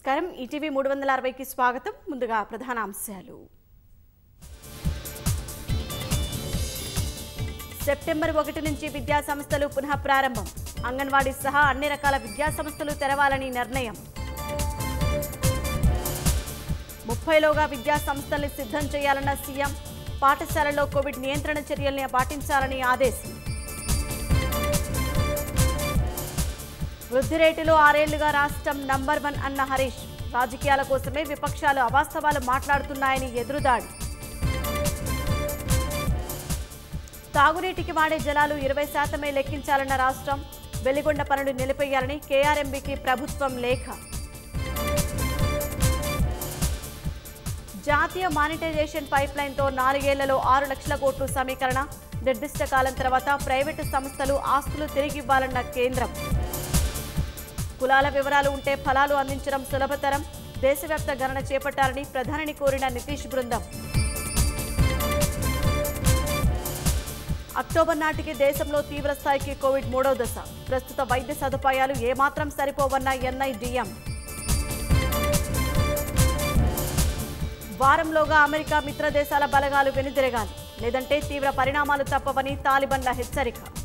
నమస్కారం ఈటీవీ 360కి స్వాగతం ముందుగా ప్రధాన అంశాలు సెప్టెంబర్ 1 నుంచి విద్యా సంస్థలు పునః ప్రారంభం అంగన్వాడీ సహా అన్ని రకాల విద్యా సంస్థలు తెరవాలని నిర్ణయం 30లోగా విద్యా సంస్థల్ని సిద్ధం చేయాలన్న సీఎం పాఠశాలల్లో కోవిడ్ నియంత్రణ చర్యల్ని పాటించాలని ఆదేశం వృద్ధి రేటులో 6 ఏళ్లుగా రాష్ట్రం నంబర్ 1 అన్న హరీష్ రాజకీయాల కోసమే విపక్షాలు అవాస్తవాలు మాట్లాడుతున్నాయని ఎదురుదాడి తాగునీటికి వాడే జలాలు 20% లెక్కించాలన్న రాష్ట్రం వెలిగొండ పనులు నిలిపేయాలని కేఆర్ఎంబీకి ప్రభుత్వం లేఖ జాతీయ మానిటైజేషన్ పైప్లైన్తో 4 ఏళ్లలో 6 లక్షల కోట్లు సమీకరణ నిర్దిష్ట కాలం తర్వాత ప్రైవేటు సంస్థలు ఆస్తులు తిరిగివ్వాలన్న కేంద్రం కులాల వివరాలు ఉంటే ఫలాలు అందించడం సులభతరం దేశవ్యాప్త గణన చేపట్టాలని ప్రధానిని కోరిన నితీష్ బృందం అక్టోబర్ నాటికి దేశంలో తీవ్ర స్థాయికి కోవిడ్ 3వ దశ ప్రస్తుత వైద్య సదుపాయాలు ఏమాత్రం సరిపోవన్న ఎన్ఐడిఎం వారంలోగా అమెరికా మిత్ర దేశాల బలగాలు వెనుదిరగాలి లేదంటే తీవ్ర పరిణామాలు తప్పవని తాలిబాన్ల హెచ్చరిక